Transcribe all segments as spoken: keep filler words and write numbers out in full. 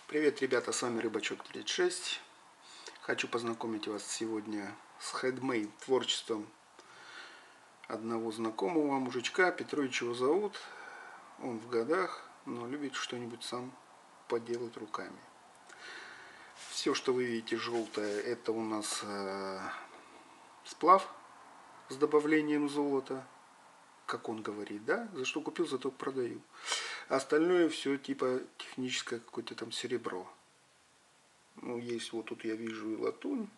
Привет, ребята, с вами Рыбачок тридцать шесть. Хочу познакомить вас сегодня с хендмейд творчеством одного знакомого мужичка. Петрович его зовут. Он в годах, но любит что-нибудь сам поделать руками. Все, что вы видите желтое, это у нас э, сплав с добавлением золота. Как он говорит, да? За что купил, зато продаю. Остальное все типа техническое какое-то там серебро. Ну, есть вот тут я вижу и латунь,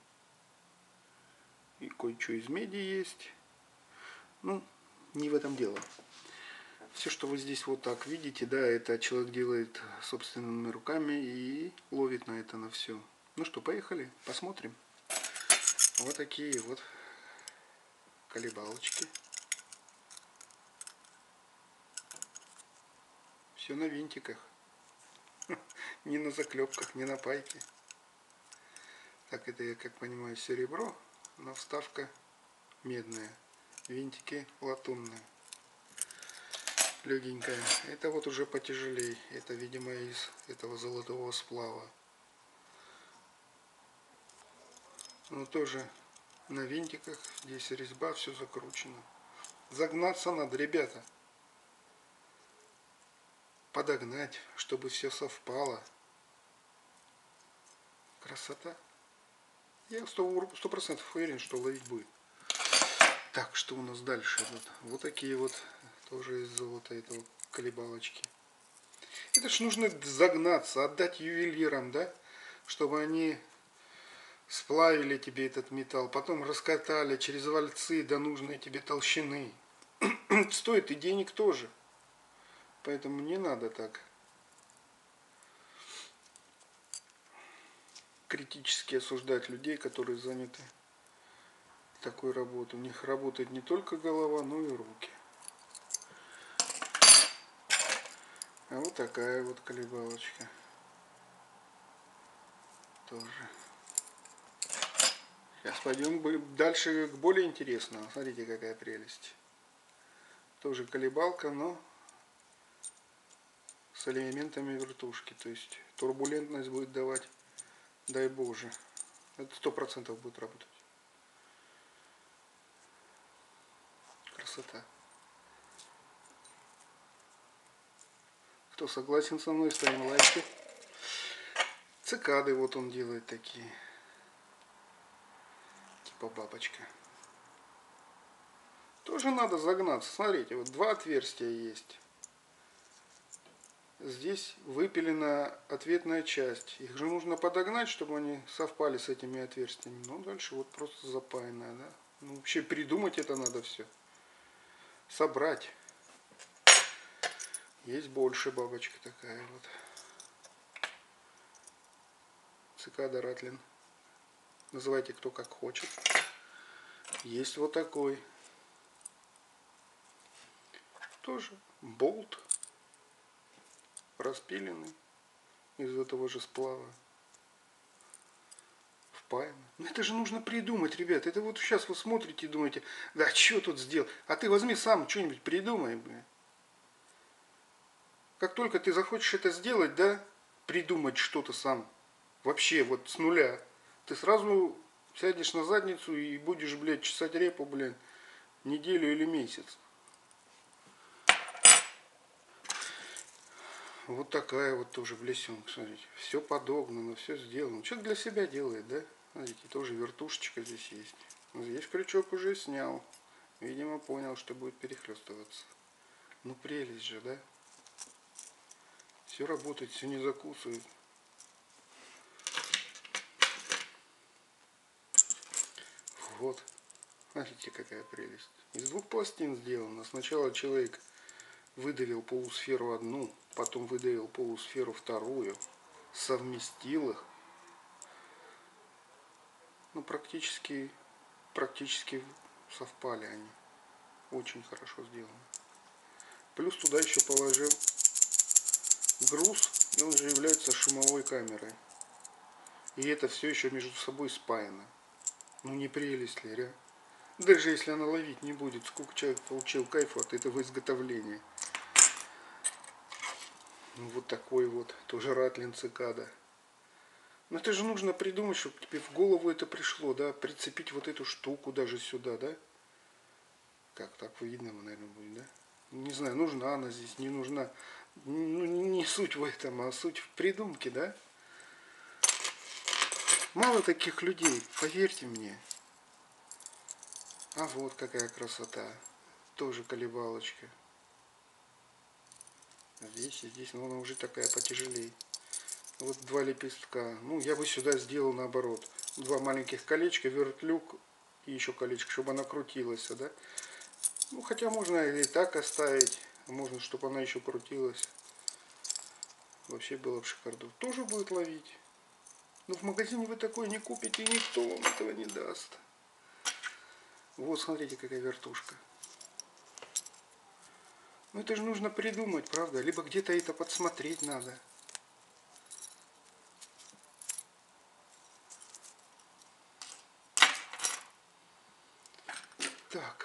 и кое-что из меди есть. Ну, не в этом дело. Все, что вы здесь вот так видите, да, это человек делает собственными руками и ловит на это на все. Ну что, поехали, посмотрим. Вот такие вот колебалочки. Все на винтиках. Не на заклепках, не на пайке. Так, это, я как понимаю, серебро, но вставка медная. Винтики латунные. Легенькая. Это вот уже потяжелее. Это, видимо, из этого золотого сплава. Но тоже на винтиках. Здесь резьба, все закручено. Загнаться надо, ребята. Подогнать, чтобы все совпало. Красота. Я сто процентов уверен, что ловить будет. Так, что у нас дальше? Вот, вот такие вот тоже из золота этого колебалочки. Это ж нужно загнаться, отдать ювелирам, да? Чтобы они сплавили тебе этот металл, потом раскатали через вальцы до нужной тебе толщины. Стоит и денег тоже. Поэтому не надо так критически осуждать людей, которые заняты такой работой. У них работает не только голова, но и руки. А вот такая вот колебалочка. Тоже. Сейчас пойдем дальше к более интересному. Смотрите, какая прелесть. Тоже колебалка, но с элементами вертушки. То есть турбулентность будет давать, дай боже. Это сто процентов будет работать. Красота. Кто согласен со мной, ставим лайки. Цикады вот он делает такие. Типа бабочка. Тоже надо загнаться. Смотрите, вот два отверстия есть. Здесь выпилена ответная часть. Их же нужно подогнать, чтобы они совпали с этими отверстиями. Ну, дальше вот просто запаянная, да. Ну, вообще придумать это надо все. Собрать. Есть больше бабочка такая вот. Цикада ратлин. Называйте кто как хочет. Есть вот такой. Тоже болт. Распиленный из этого же сплава. Впаян. Ну это же нужно придумать, ребят. Это вот сейчас вы смотрите и думаете, да что тут сделал? А ты возьми сам что-нибудь придумай, блин. Как только ты захочешь это сделать, да, придумать что-то сам, вообще вот с нуля, ты сразу сядешь на задницу и будешь, блядь, чесать репу, блин, неделю или месяц. Вот такая вот тоже блесенка, смотрите. Все подогнано, все сделано. Что-то для себя делает, да? Смотрите, тоже вертушечка здесь есть. Здесь крючок уже снял. Видимо, понял, что будет перехлестываться. Ну прелесть же, да? Все работает, все не закусывает. Вот. Смотрите, какая прелесть. Из двух пластин сделано. Сначала человек выдавил полусферу одну, потом выдавил полусферу вторую, совместил их. Ну, практически, практически совпали они. Очень хорошо сделано. Плюс туда еще положил груз, и он же является шумовой камерой. И это все еще между собой спаяно. Ну, не прелесть ли, ря? Даже если она ловить не будет, сколько человек получил кайфа от этого изготовления. Ну, вот такой вот, тоже ратлин цикада. Но это же нужно придумать, чтобы тебе в голову это пришло, да, прицепить вот эту штуку даже сюда, да. Как так видно, наверное, будет, да? Не знаю, нужна она здесь, не нужна. Ну, не суть в этом, а суть в придумке, да? Мало таких людей, поверьте мне. А вот какая красота. Тоже колебалочка. Здесь и здесь, но она уже такая потяжелее. Вот два лепестка. Ну, я бы сюда сделал наоборот. Два маленьких колечка, вертлюг и еще колечко, чтобы она крутилась, да? Ну, хотя можно и так оставить. Можно, чтобы она еще крутилась. Вообще было бы шикарно. Тоже будет ловить. Но в магазине вы такое не купите, и никто вам этого не даст. Вот, смотрите, какая вертушка. Ну, это же нужно придумать, правда? Либо где-то это подсмотреть надо. Так.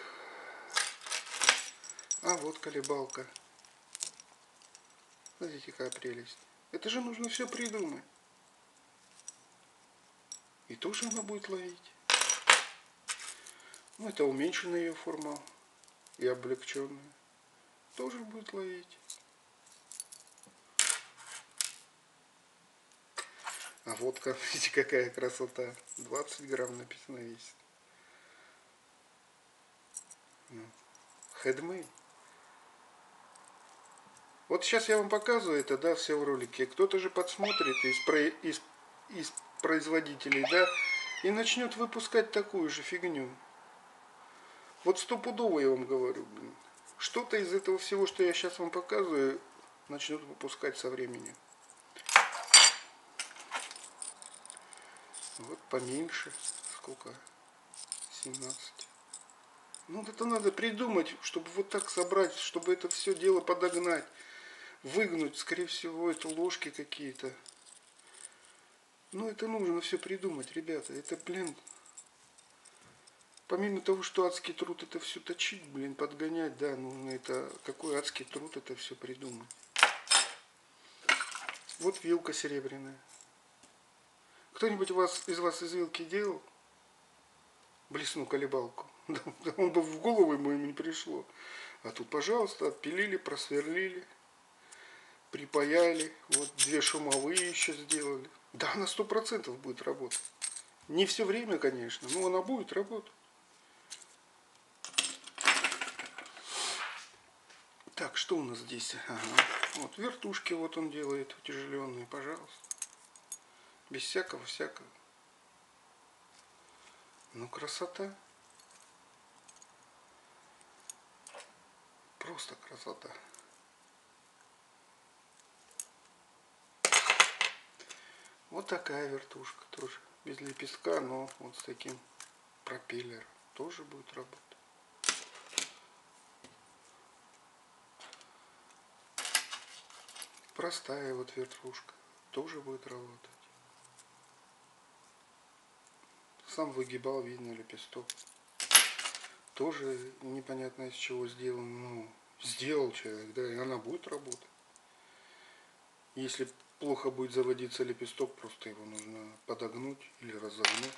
А вот колебалка. Смотрите, какая прелесть. Это же нужно все придумать. И тоже она будет ловить. Ну, это уменьшенная ее форма. И облегченная. Тоже будет ловить. А вот, видите, какая красота. двадцать грамм написано весит. Handmade. Вот сейчас я вам показываю это, да, все в ролике. Кто-то же подсмотрит из, из, из производителей, да, и начнет выпускать такую же фигню. Вот стопудово я вам говорю, блин. Что-то из этого всего, что я сейчас вам показываю, начнут выпускать со временем. Вот поменьше. Сколько? семнадцать. Ну, это надо придумать, чтобы вот так собрать, чтобы это все дело подогнать. Выгнуть, скорее всего, это ложки какие-то. Ну, это нужно все придумать, ребята. Это, блин, помимо того, что адский труд это все точить, блин, подгонять, да, нужно это, какой адский труд это все придумать. Вот вилка серебряная. Кто-нибудь у вас, из вас из вилки делал? Блесну колебалку. Он бы в голову ему не пришло. А тут, пожалуйста, отпилили, просверлили, припаяли. Вот две шумовые еще сделали. Да, на сто процентов будет работать. Не все время, конечно, но она будет работать. Так, что у нас здесь? Ага. Вот вертушки вот он делает утяжеленные, пожалуйста. Без всякого-всякого. Ну, красота. Просто красота. Вот такая вертушка тоже. Без лепестка, но вот с таким пропеллером. Тоже будет работать. Простая вот вертушка. Тоже будет работать. Сам выгибал, видно, лепесток. Тоже непонятно из чего сделан. Ну, сделал человек, да, и она будет работать. Если плохо будет заводиться лепесток, просто его нужно подогнуть или разогнуть.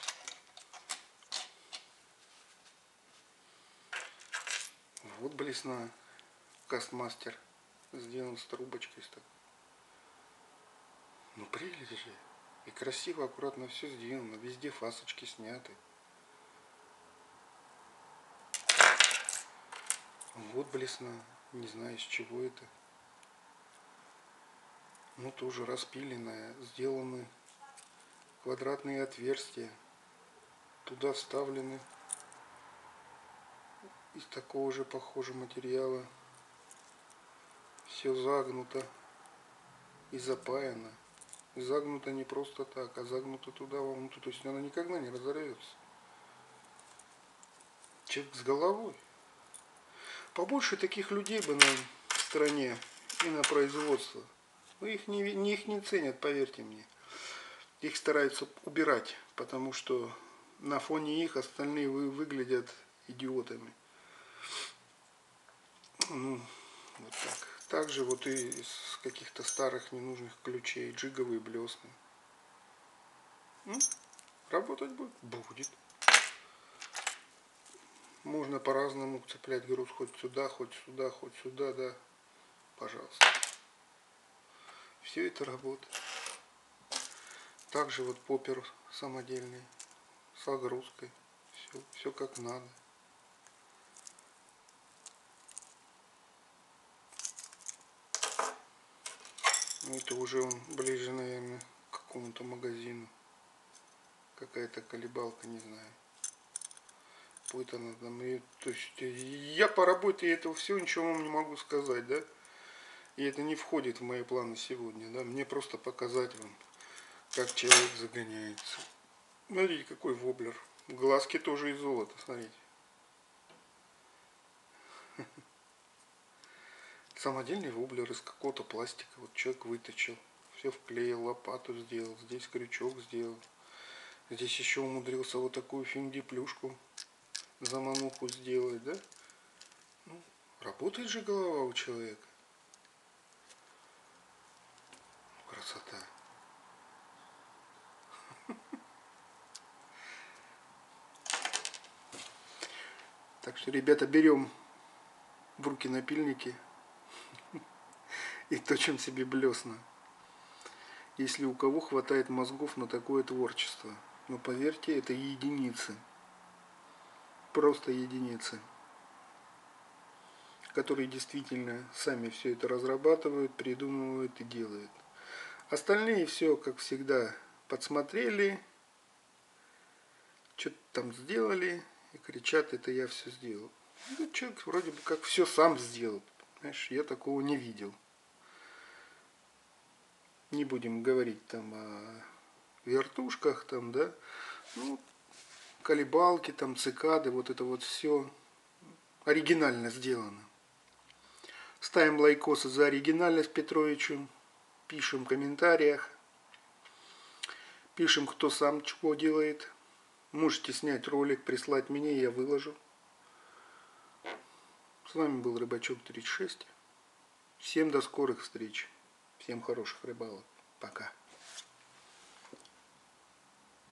Вот блесна. Кастмастер. Сделан с трубочкой. С такой. Ну прелесть же. И красиво, аккуратно все сделано. Везде фасочки сняты. Вот блесна. Не знаю, из чего это. Ну тоже распиленная. Сделаны квадратные отверстия. Туда вставлены из такого же похожего материала. Все загнуто и запаяно. И загнуто не просто так, а загнуто туда, вовнутрь. То есть она никогда не разорвется. Человек с головой. Побольше таких людей бы нам в стране и на производство. Но их не, не, их не ценят, поверьте мне. Их стараются убирать, потому что на фоне их остальные вы, выглядят идиотами. Ну, вот так. Также вот и из каких-то старых ненужных ключей джиговые блесны. М? Работать будет? Будет. Можно по-разному цеплять груз, хоть сюда, хоть сюда, хоть сюда, да. Пожалуйста. Все это работает. Также вот поппер самодельный, с огрузкой. Все, все как надо. Это уже он ближе, наверное, к какому-то магазину. Какая-то колебалка, не знаю. Будет она там. И, то есть я по работе этого всего ничего вам не могу сказать, да? И это не входит в мои планы сегодня, да? Мне просто показать вам, как человек загоняется. Смотрите, какой воблер. Глазки тоже из золота, смотрите. Самодельный воблер из какого-то пластика. Вот человек выточил. Все вклеил, лопату сделал. Здесь крючок сделал. Здесь еще умудрился вот такую финди-плюшку замануху сделать, да? Ну, работает же голова у человека. Красота. Так что, ребята, берем в руки напильники и точим себе блесна. Если у кого хватает мозгов на такое творчество. Но поверьте, это единицы. Просто единицы. Которые действительно сами все это разрабатывают, придумывают и делают. Остальные все, как всегда, подсмотрели, что-то там сделали и кричат, это я все сделал. Ну, человек вроде бы как все сам сделал. Знаешь, я такого не видел. Не будем говорить там о вертушках, там, да, ну, колебалки, там, цикады, вот это вот все оригинально сделано. Ставим лайкосы за оригинальность Петровичу, пишем в комментариях, пишем, кто сам чего делает. Можете снять ролик, прислать мне, я выложу. С вами был Рыбачок тридцать шесть. Всем до скорых встреч. Всем хороших рыбалок. Пока.